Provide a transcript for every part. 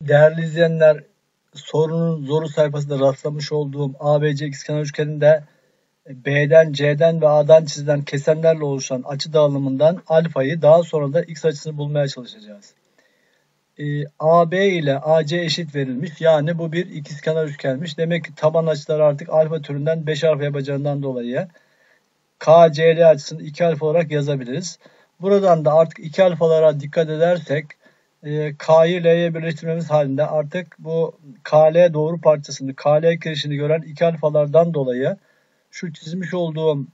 Değerli izleyenler, sorunun zoru sayfasında rastlamış olduğum ABC ikizkenar üçgeninde B'den, C'den ve A'dan çizilen kesenlerle oluşan açı dağılımından alfayı daha sonra da x açısını bulmaya çalışacağız. AB ile AC eşit verilmiş. Yani bu bir ikizkenar üçgenmiş. Demek ki taban açıları artık alfa türünden 5 alfa yapacağından dolayı KCL açısını 2 alfa olarak yazabiliriz. Buradan da artık 2 alfalara dikkat edersek K'yı L'ye birleştirmemiz halinde artık bu KL doğru parçasını, KL kirişini gören 2 alfalardan dolayı şu çizmiş olduğum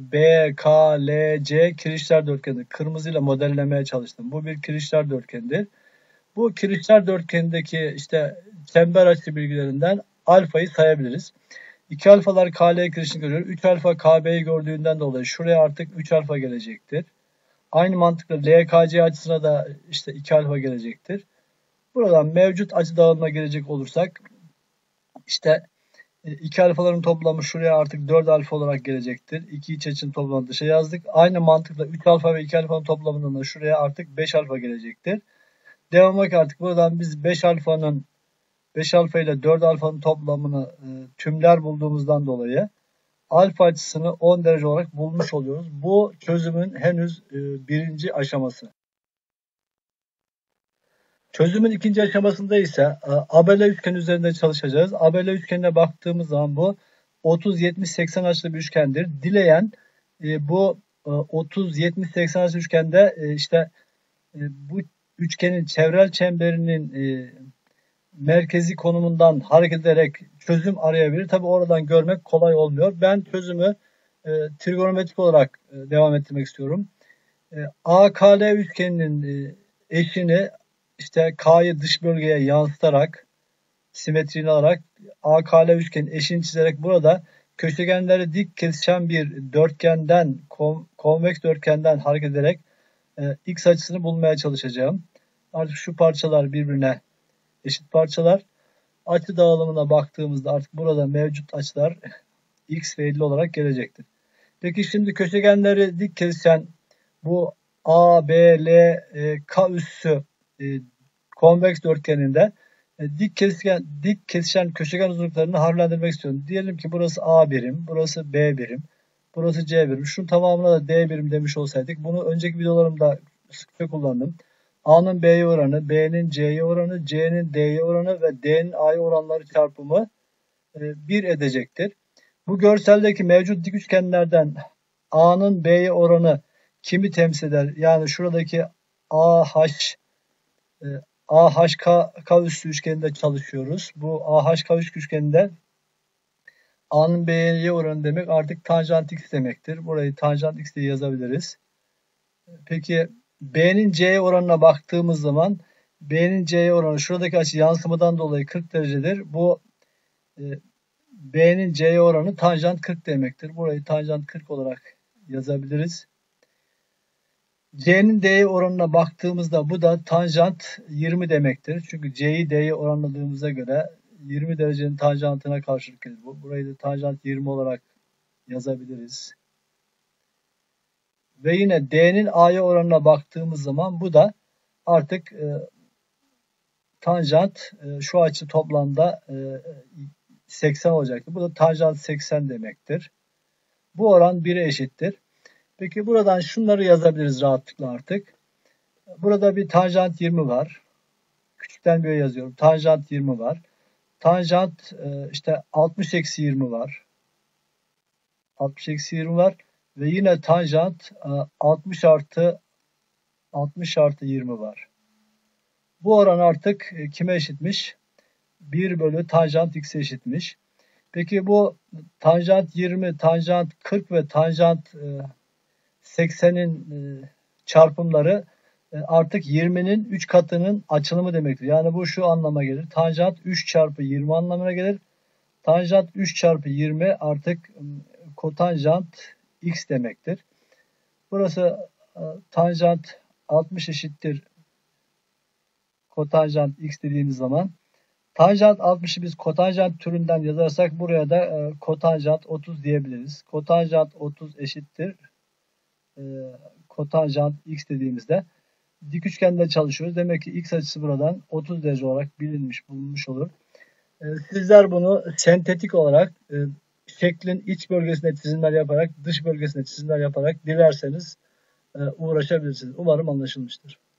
BKLC kirişler dörtgeni kırmızıyla modellemeye çalıştım. Bu bir kirişler dörtgenidir. Bu kirişler dörtgenindeki işte çember açı bilgilerinden alfayı sayabiliriz. 2 alfalar KL kirişini görüyor. 3 alfa KB'yi gördüğünden dolayı şuraya artık 3 alfa gelecektir. Aynı mantıkla LKC açısına da işte 2 alfa gelecektir. Buradan mevcut açı dağılımına gelecek olursak işte 2 alfaların toplamı şuraya artık 4 alfa olarak gelecektir. 2 iç açının toplamını dışa yazdık. Aynı mantıkla 3 alfa ve 2 alfanın toplamından da şuraya artık 5 alfa gelecektir. Devamlı ki artık buradan biz 5 alfa ile 4 alfanın toplamını tümler bulduğumuzdan dolayı alfa açısını 10 derece olarak bulmuş oluyoruz. Bu çözümün henüz birinci aşaması. Çözümün ikinci aşamasında ise abele üçgen üzerinde çalışacağız. Abele üçgenine baktığımız zaman bu 30-70-80 açılı bir üçgendir. Dileyen bu 30-70-80 açılı üçgende işte bu üçgenin çevrel çemberinin merkezi konumundan hareket ederek çözüm arayabilir. Tabi oradan görmek kolay olmuyor. Ben çözümü trigonometrik olarak devam ettirmek istiyorum. AKL üçgeninin eşini işte K'yı dış bölgeye yansıtarak simetriğini alarak AKL üçgenin eşini çizerek burada köşegenleri dik kesişen bir dörtgenden konveks dörtgenden hareket ederek x açısını bulmaya çalışacağım. Artık şu parçalar birbirine eşit parçalar. Açı dağılımına baktığımızda artık burada mevcut açılar x ve 50 olarak gelecektir. Peki şimdi köşegenleri dik kesişen bu A, B, L, K üssü konveks dörtgeninde dik kesişen köşegen uzunluklarını harflendirmek istiyorum. Diyelim ki burası A birim, burası B birim, burası C birim. Şunun tamamına da D birim demiş olsaydık bunu önceki videolarımda sıkça kullandım. A'nın B'ye oranı, B'nin C'ye oranı, C'nin D'ye oranı ve D'nin A'ya oranları çarpımı 1 edecektir. Bu görseldeki mevcut dik üçgenlerden A'nın B'ye oranı kimi temsil eder? Yani şuradaki AHK üssü üçgeninde çalışıyoruz. Bu AHK üçgeninde A'nın B'ye oranı demek artık tanjant x demektir. Burayı tanjant x diye yazabiliriz. Peki B'nin C'ye oranına baktığımız zaman B'nin C'ye oranı şuradaki açı yansımadan dolayı 40 derecedir. Bu B'nin C'ye oranı tanjant 40 demektir. Burayı tanjant 40 olarak yazabiliriz. C'nin D'ye oranına baktığımızda bu da tanjant 20 demektir. Çünkü C'yi D'ye oranladığımıza göre 20 derecenin tanjantına karşılık gelir bu. Burayı da tanjant 20 olarak yazabiliriz. Ve yine D'nin A'ya oranına baktığımız zaman bu da artık tanjant şu açı toplamda 80 olacaktır. Bu da tanjant 80 demektir. Bu oran 1'e eşittir. Peki buradan şunları yazabiliriz rahatlıkla artık. Burada bir tanjant 20 var. Küçükten böyle yazıyorum. Tanjant 20 var. Tanjant işte 60 eksi 20 var. 60 eksi 20 var. Ve yine tanjant 60 artı 20 var. Bu oran artık kime eşitmiş? 1 bölü tanjant x'e eşitmiş. Peki bu tanjant 20, tanjant 40 ve tanjant 80'in çarpımları artık 20'nin 3 katının açılımı demektir. Yani bu şu anlama gelir. Tanjant 3 çarpı 20 anlamına gelir. Tanjant 3 çarpı 20 artık kotanjant x demektir. Burası tanjant 60 eşittir kotanjant x dediğimiz zaman tanjant 60'ı biz kotanjant türünden yazarsak buraya da kotanjant 30 diyebiliriz. Kotanjant 30 eşittir kotanjant x dediğimizde dik üçgende çalışıyoruz. Demek ki x açısı buradan 30 derece olarak bulunmuş olur. Sizler bunu sentetik olarak şeklin iç bölgesine çizimler yaparak, dış bölgesine çizimler yaparak dilerseniz uğraşabilirsiniz. Umarım anlaşılmıştır.